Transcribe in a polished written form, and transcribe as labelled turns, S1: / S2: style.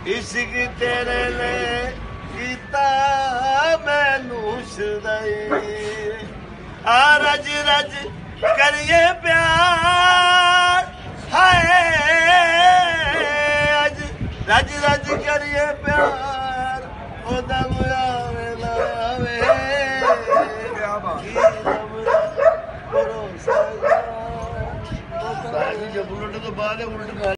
S1: इश्क तेरे ले कीता मैनू सदाई आ रज रज करिए प्यार हाय अज रज रज करिए प्यार ओ दम आवे लावे क्या बात भरोसा जब उलट तो बाद उलट